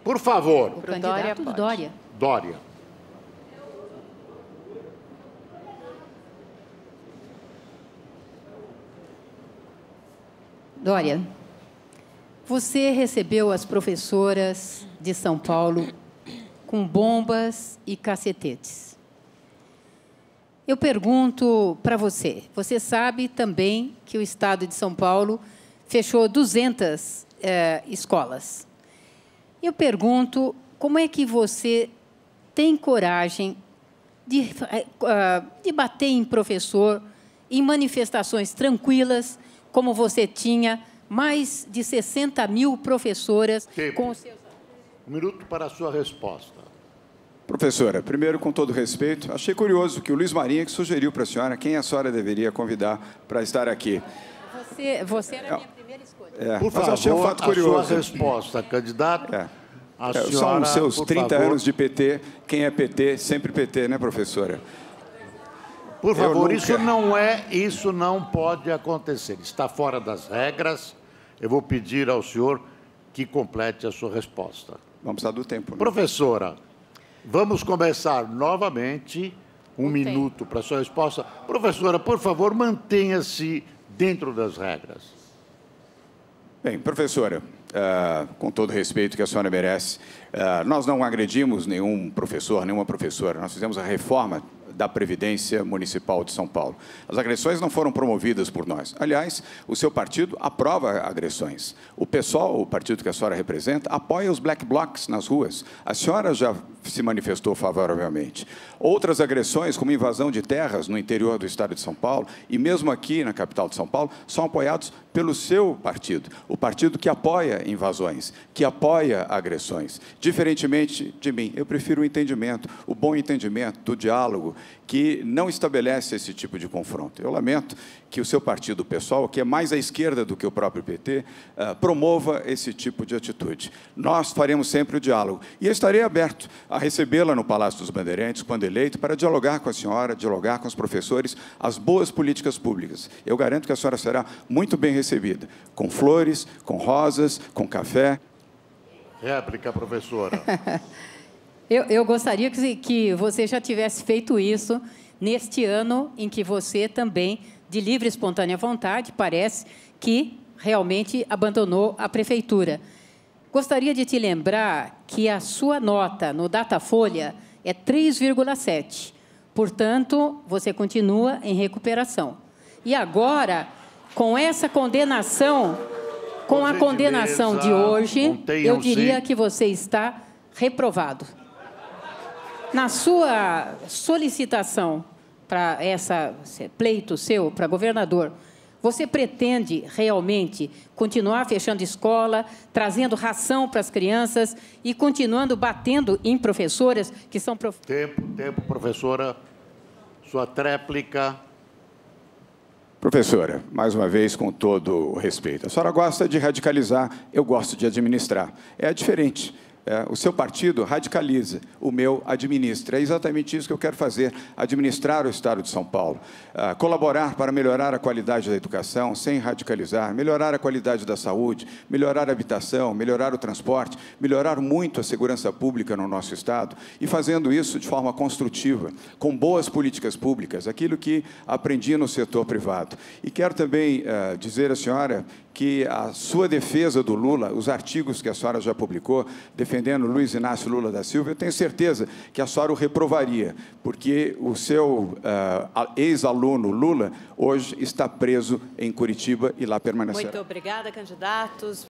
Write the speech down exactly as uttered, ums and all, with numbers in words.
Por favor. O candidato Dória, Dória. Dória. Dória, você recebeu as professoras de São Paulo com bombas e cacetetes. Eu pergunto para você, você sabe também que o Estado de São Paulo fechou duzentas eh, escolas. Eu pergunto, como é que você tem coragem de, uh, de bater em professor em manifestações tranquilas, como você tinha mais de sessenta mil professoras Tempo. com os seus... Um minuto para a sua resposta. Professora, primeiro, com todo respeito, achei curioso que o Luiz Marinho que sugeriu para a senhora quem a senhora deveria convidar para estar aqui. Você, você era a minha primeira escolha. É, Por mas favor, achei um fato curioso. a sua resposta, candidato. É. A É, senhora, são os seus por trinta favor. anos de P T. Quem é P T, sempre P T, né, professora? Por favor, nunca- isso não é, isso não pode acontecer. Está fora das regras. Eu vou pedir ao senhor que complete a sua resposta. Vamos precisar do tempo. Né? Professora, vamos começar novamente. Um O minuto para a sua resposta. Professora, por favor, mantenha-se dentro das regras. Bem, professora, uh, com todo o respeito que a senhora merece, uh, nós não agredimos nenhum professor, nenhuma professora. Nós fizemos a reforma da Previdência Municipal de São Paulo. As agressões não foram promovidas por nós. Aliás, o seu partido aprova agressões. O PSOL, o partido que a senhora representa, apoia os black blocs nas ruas. A senhora já se manifestou favoravelmente. Outras agressões, como invasão de terras no interior do estado de São Paulo, e mesmo aqui na capital de São Paulo, são apoiados pelo seu partido, o partido que apoia invasões, que apoia agressões. Diferentemente de mim, eu prefiro o entendimento, o bom entendimento, do diálogo, que não estabelece esse tipo de confronto. Eu lamento que o seu partido, o PSOL, que é mais à esquerda do que o próprio P T, uh, promova esse tipo de atitude. Nós faremos sempre o diálogo. E eu estarei aberto a recebê-la no Palácio dos Bandeirantes, quando eleito, para dialogar com a senhora, dialogar com os professores, as boas políticas públicas. Eu garanto que a senhora será muito bem recebida, com flores, com rosas, com café. Réplica, professora. Eu, eu gostaria que, que você já tivesse feito isso neste ano em que você também, de livre e espontânea vontade, parece que realmente abandonou a prefeitura. Gostaria de te lembrar que a sua nota no Datafolha é três vírgula sete. Portanto, você continua em recuperação. E agora, com essa condenação, com a condenação de hoje, eu diria que você está reprovado. Na sua solicitação para essa pleito seu para governador, você pretende realmente continuar fechando escola, trazendo ração para as crianças e continuando batendo em professoras que são... Prof... Tempo, tempo, professora. Sua tréplica. Professora, mais uma vez, com todo o respeito, a senhora gosta de radicalizar, eu gosto de administrar. É diferente. É, o seu partido radicaliza, o meu administra. É exatamente isso que eu quero fazer, administrar o Estado de São Paulo. Ah, colaborar para melhorar a qualidade da educação, sem radicalizar, melhorar a qualidade da saúde, melhorar a habitação, melhorar o transporte, melhorar muito a segurança pública no nosso Estado, e fazendo isso de forma construtiva, com boas políticas públicas, aquilo que aprendi no setor privado. E quero também ah, dizer à senhora que a sua defesa do Lula, os artigos que a senhora já publicou, defendendo Luiz Inácio Lula da Silva, eu tenho certeza que a senhora o reprovaria, porque o seu uh, ex-aluno Lula, hoje, está preso em Curitiba e lá permanecerá. Muito obrigada, candidatos.